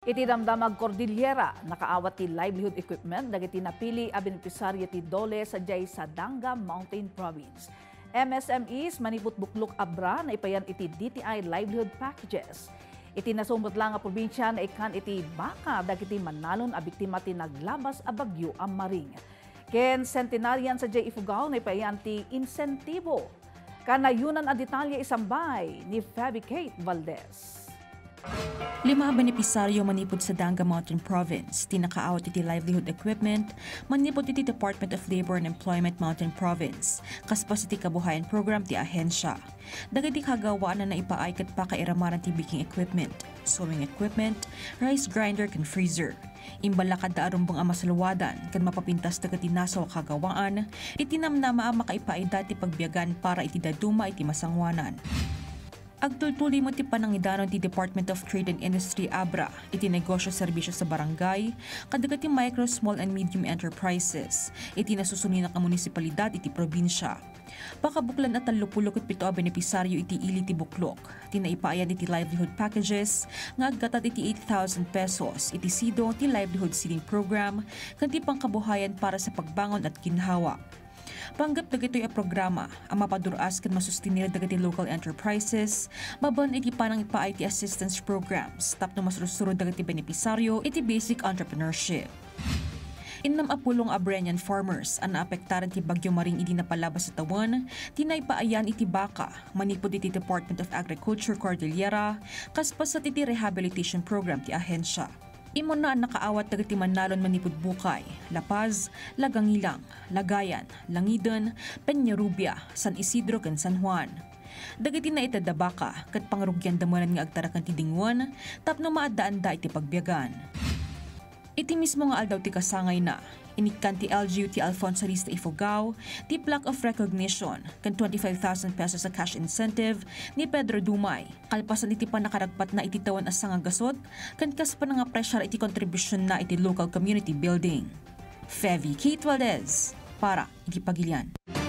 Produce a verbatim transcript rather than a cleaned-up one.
Iti damdamag Cordillera, nakaawat ti livelihood equipment, dagiti napili a benepisaryo ti Dole sa jay sa Danga Mountain Province. M S M Es maniput-buklok abra na ipayan iti D T I livelihood packages. Iti nasumot lang nga probinsya na ikan iti baka dagiti manalon a biktima ti naglabas a bagyo ang maring. Ken centenarian sa jay Ifugao na ipayan ti insentibo. Kanayunan a detalye isambay ni Fabi Kate Valdez. Lima benepisaryo manipod sa Danga Mountain Province, tinakaawat iti livelihood equipment, manipod iti Department of Labor and Employment Mountain Province, kaspas iti kabuhayan program ti ahensya. Dagiti kagawaan na naipaay kat pa kairamaran ti baking equipment, sewing equipment, rice grinder kan freezer. Imbalakad da arumbang amasalwadan kan mapapintas dagiti nasaw kagawaan, iti namnama ang makaipaay dati pagbiyagan para iti daduma iti masangwanan. Agtultuloy mo ti panangidanon ti Department of Trade and Industry Abra, iti negosyo serbisyo sa barangay, kadagati micro, small and medium enterprises, iti nasusuni na ka munisipalidad iti probinsya. Pakabuklan at talupulok at pito a benepisaryo iti ili ti buklok, tinaipayan iti livelihood packages, nga aggatat iti eight thousand pesos, iti sido ti livelihood seeding program, kanti pangkabuhayan para sa pagbangon at ginhawa. Panggap dagitoy a programa, ang mapaduras kan masustinir dagiti local enterprises, maban iti panang ipaay ti assistance programs, tapno masrusurod dagiti benepisaryo iti basic entrepreneurship. Innam apulong Abrenian farmers ang naapektaran ti Bagyo Maring idi napalabas sa tawan, tinaypaayan iti baka, manipod iti Department of Agriculture Cordillera, kaspas sa iti rehabilitation program ti ahensya. Imo na ang nakaawat dagiti manalon manipud Bukay, La Paz, Lagangilang, Lagayan, Langidon, Peñarubia, San Isidro ken San Juan. Dagiti na itadabaka ket pangrugyan damunan nga agtarakan ti dingwan tapno maadaan da iti pagbiyagan. Iti mismo nga aldaw ti kasangay na inikan ti L G U ti Alfonso Rista Ifugao, ti plaque of recognition, kan twenty-five thousand pesos sa cash incentive ni Pedro Dumay. Kalpasan iti pa nakaragpat na iti tawan asa nga gasot, kan kas pa nga pressure iti contribution na iti local community building. Fevi Kate Valdez, para iti Pagilian.